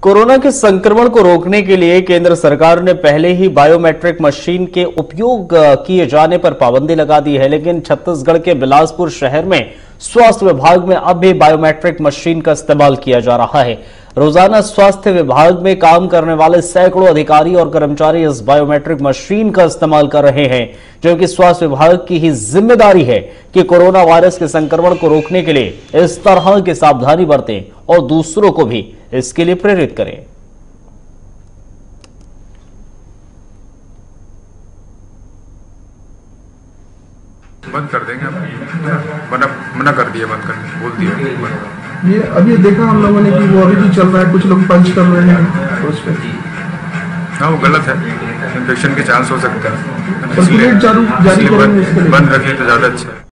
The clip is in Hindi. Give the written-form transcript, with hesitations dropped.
कोरोना के संक्रमण को रोकने के लिए केंद्र सरकार ने पहले ही बायोमेट्रिक मशीन के उपयोग किए जाने पर पाबंदी लगा दी है, लेकिन छत्तीसगढ़ के बिलासपुर शहर में स्वास्थ्य विभाग में अब भी बायोमेट्रिक मशीन का इस्तेमाल किया जा रहा है। रोजाना स्वास्थ्य विभाग में काम करने वाले सैकड़ों अधिकारी और कर्मचारी इस बायोमेट्रिक मशीन का इस्तेमाल कर रहे हैं, जबकि स्वास्थ्य विभाग की ही जिम्मेदारी है कि कोरोना वायरस के संक्रमण को रोकने के लिए इस तरह की सावधानी बरतें और दूसरों को भी इसके लिए प्रेरित करें। बंद कर देंगे, मना कर दिया, बंद करने बोल दिया। ये अभी देखा हम लोगों ने कि वो अभी भी चल रहा है, कुछ लोग पंच कर रहे हैं तो उस पे। हाँ, वो गलत है, इन्फेक्शन के चांस हो सकते हैं, जारी करेंगे, बंद रखें तो ज्यादा अच्छा है।